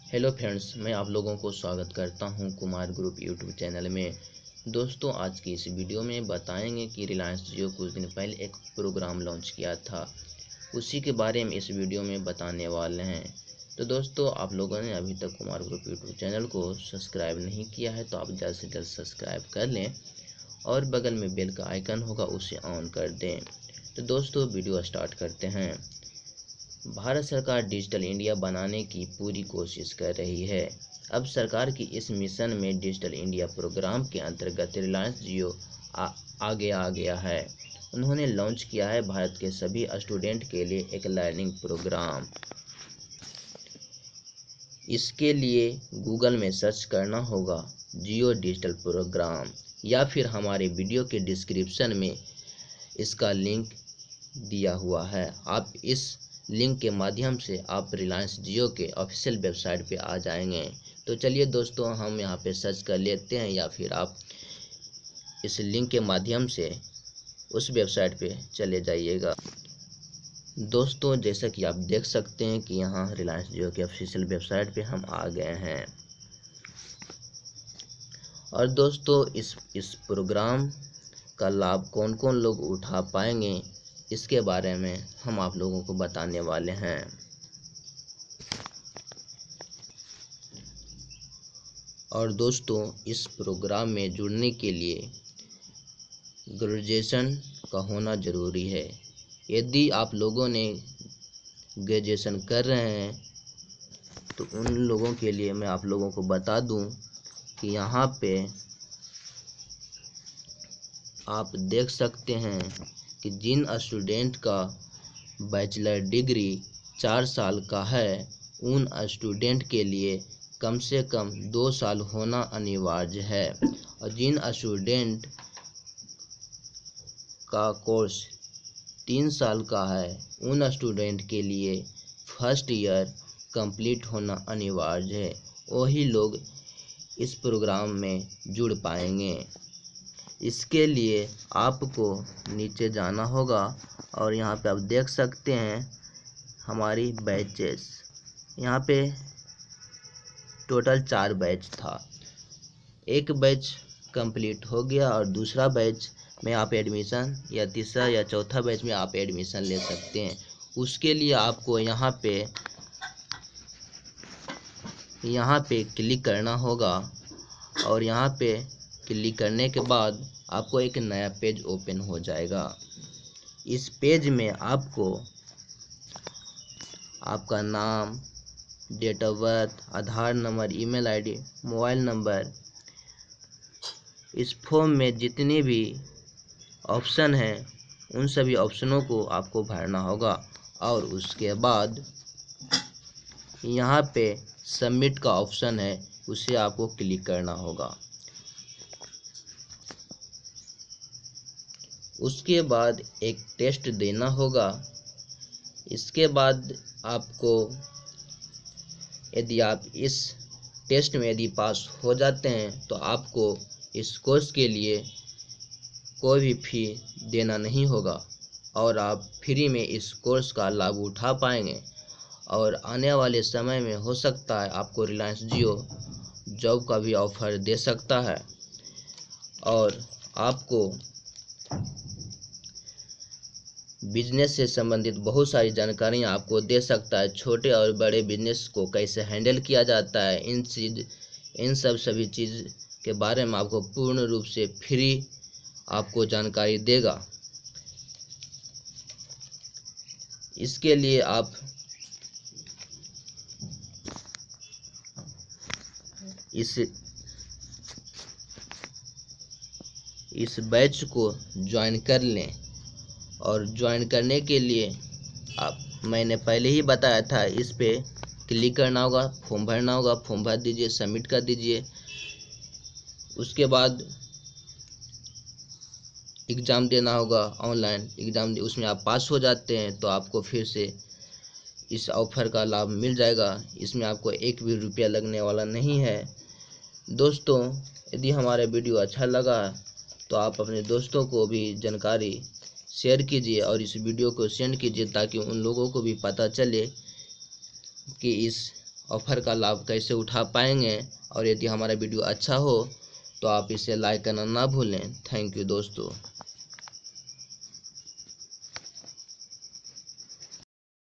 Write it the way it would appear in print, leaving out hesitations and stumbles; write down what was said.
Hello friends, मैं आप लोगों को स्वागत करता हूं कुमार ग्रुप यूट्यूब चैनल में। दोस्तों, आज की इस वीडियो में बताएंगे कि रिलायंस जियो कुछ दिन पहले एक प्रोग्राम लॉन्च किया था, उसी के बारे में इस वीडियो में बताने वाले हैं। तो दोस्तों, आप लोगों ने अभी तक कुमार ग्रुप यूट्यूब चैनल को सब्सक्राइब नहीं किया है तो आप जल्द से जल्द सब्सक्राइब कर लें और बगल में बेल का आइकन होगा उसे ऑन कर दें। तो दोस्तों, वीडियो स्टार्ट करते हैं। भारत सरकार डिजिटल इंडिया बनाने की पूरी कोशिश कर रही है। अब सरकार की इस मिशन में डिजिटल इंडिया प्रोग्राम के अंतर्गत रिलायंस जियो आगे आ गया है। उन्होंने लॉन्च किया है भारत के सभी स्टूडेंट के लिए एक लर्निंग प्रोग्राम। इसके लिए गूगल में सर्च करना होगा जियो डिजिटल प्रोग्राम, या फिर हमारे वीडियो के डिस्क्रिप्शन में इसका लिंक दिया हुआ है। आप इस लिंक के माध्यम से आप रिलायंस जियो के ऑफिशियल वेबसाइट पे आ जाएंगे। तो चलिए दोस्तों, हम यहाँ पे सर्च कर लेते हैं, या फिर आप इस लिंक के माध्यम से उस वेबसाइट पे चले जाइएगा। दोस्तों, जैसा कि आप देख सकते हैं कि यहाँ रिलायंस जियो के ऑफिशियल वेबसाइट पे हम आ गए हैं। और दोस्तों, इस प्रोग्राम का लाभ कौन कौन लोग उठा पाएंगे, इसके बारे में हम आप लोगों को बताने वाले हैं। और दोस्तों, इस प्रोग्राम में जुड़ने के लिए ग्रेजुएशन का होना ज़रूरी है। यदि आप लोगों ने ग्रेजुएशन कर रहे हैं तो उन लोगों के लिए मैं आप लोगों को बता दूं कि यहाँ पे आप देख सकते हैं कि जिन स्टूडेंट का बैचलर डिग्री 4 साल का है, उन स्टूडेंट के लिए कम से कम 2 साल होना अनिवार्य है। और जिन स्टूडेंट का कोर्स 3 साल का है, उन स्टूडेंट के लिए फर्स्ट ईयर कंप्लीट होना अनिवार्य है। वही लोग इस प्रोग्राम में जुड़ पाएंगे। इसके लिए आपको नीचे जाना होगा और यहाँ पे आप देख सकते हैं हमारी बैचेस। यहाँ पे टोटल 4 बैच था। एक बैच कंप्लीट हो गया और दूसरा बैच में आप एडमिशन, या तीसरा या चौथा बैच में आप एडमिशन ले सकते हैं। उसके लिए आपको यहाँ पे क्लिक करना होगा और यहाँ पे क्लिक करने के बाद आपको एक नया पेज ओपन हो जाएगा। इस पेज में आपको आपका नाम, date of birth, Aadhaar number, email ID, mobile number, इस फॉर्म में जितने भी ऑप्शन हैं उन सभी ऑप्शनों को आपको भरना होगा। और उसके बाद यहाँ पे सबमिट का ऑप्शन है, उसे आपको क्लिक करना होगा। उसके बाद एक टेस्ट देना होगा। इसके बाद आपको, यदि आप इस टेस्ट में यदि पास हो जाते हैं तो आपको इस कोर्स के लिए कोई भी फी देना नहीं होगा और आप फ्री में इस कोर्स का लाभ उठा पाएंगे। और आने वाले समय में हो सकता है आपको रिलायंस जियो जॉब का भी ऑफ़र दे सकता है और आपको बिजनेस से संबंधित बहुत सारी जानकारियाँ आपको दे सकता है। छोटे और बड़े बिजनेस को कैसे हैंडल किया जाता है, इन सभी चीज़ के बारे में आपको पूर्ण रूप से फ्री आपको जानकारी देगा। इसके लिए आप इस बैच को ज्वाइन कर लें। और ज्वाइन करने के लिए मैंने पहले ही बताया था, इस पे क्लिक करना होगा, फॉर्म भरना होगा, फॉर्म भर दीजिए, सबमिट कर दीजिए। उसके बाद एग्ज़ाम देना होगा, ऑनलाइन एग्ज़ाम। उसमें आप पास हो जाते हैं तो आपको फिर से इस ऑफ़र का लाभ मिल जाएगा। इसमें आपको 1 भी रुपया लगने वाला नहीं है। दोस्तों, यदि हमारा वीडियो अच्छा लगा तो आप अपने दोस्तों को भी जानकारी शेयर कीजिए और इस वीडियो को सेंड कीजिए ताकि उन लोगों को भी पता चले कि इस ऑफ़र का लाभ कैसे उठा पाएंगे। और यदि हमारा वीडियो अच्छा हो तो आप इसे लाइक करना ना भूलें। थैंक यू दोस्तों।